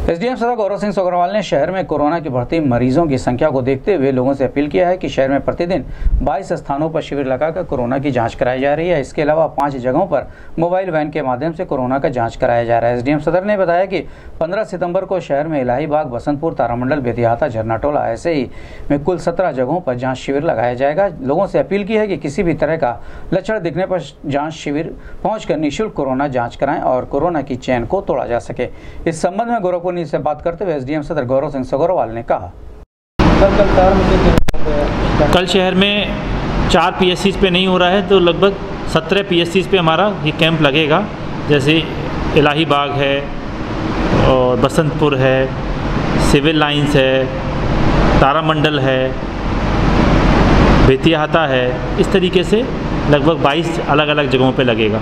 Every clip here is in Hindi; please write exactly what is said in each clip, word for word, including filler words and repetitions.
एसडीएम सदर गौरव सिंह सोगरवाल ने शहर में कोरोना की बढ़ती मरीजों की संख्या को देखते हुए लोगों से अपील किया है कि शहर में प्रतिदिन बाईस स्थानों पर शिविर लगाकर कोरोना की जांच कराई जा रही है। इसके अलावा पांच जगहों पर मोबाइल वैन के माध्यम से कोरोना का जांच कराया जा रहा है। एसडीएम सदर ने बताया कि पंद्रह सितंबर को शहर में इलाहीबाग, बसंतपुर, तारामंडल, बेतिहाता, झरनाटोला ऐसे ही में कुल सत्रह जगहों पर जाँच शिविर लगाया जाएगा। लोगों से अपील की है कि किसी भी तरह का लक्षण दिखने पर जाँच शिविर पहुँच निःशुल्क कोरोना जाँच कराएं और कोरोना की चेन को तोड़ा जा सके। इस संबंध में गोरखपुर न्यूज़ से बात करते हुए एसडीएम सदर गौरव सिंह सोगरवाल ने कहा, कल शहर में चार पीएससीज पे नहीं हो रहा है तो लगभग सत्रह पीएससीज पे हमारा ये कैंप लगेगा। जैसे इलाहीबाग है और बसंतपुर है, सिविल लाइंस है, तारामंडल है, बेतिहाता है। इस तरीके से लगभग बाईस अलग अलग जगहों पे लगेगा।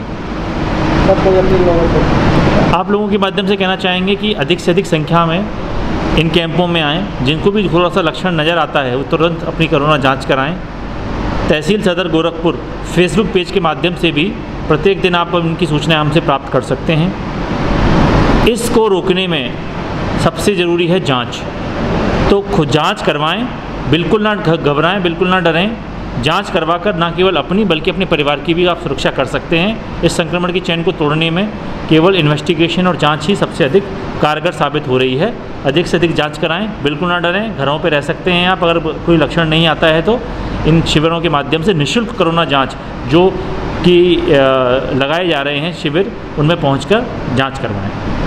आप लोगों के माध्यम से कहना चाहेंगे कि अधिक से अधिक संख्या में इन कैंपों में आएँ। जिनको भी थोड़ा सा लक्षण नज़र आता है वो तुरंत अपनी कोरोना जांच कराएं। तहसील सदर गोरखपुर फेसबुक पेज के माध्यम से भी प्रत्येक दिन आप उनकी सूचनाएं हमसे प्राप्त कर सकते हैं। इसको रोकने में सबसे ज़रूरी है जांच। तो खुद जांच करवाएं, बिल्कुल ना घबराएं, बिल्कुल ना डरें। जांच करवाकर न केवल अपनी बल्कि अपने परिवार की भी आप सुरक्षा कर सकते हैं। इस संक्रमण की चेन को तोड़ने में केवल इन्वेस्टिगेशन और जांच ही सबसे अधिक कारगर साबित हो रही है। अधिक से अधिक जांच कराएं, बिल्कुल ना डरें। घरों पे रह सकते हैं आप, अगर कोई लक्षण नहीं आता है तो इन शिविरों के माध्यम से निःशुल्क कोरोना जांच जो कि लगाए जा रहे हैं शिविर, उनमें पहुंचकर जांच करवाएं।